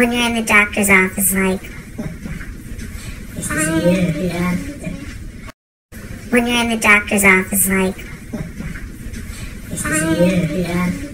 When you're in the doctor's office, like, yeah. when you're in the doctor's office, like, Yeah.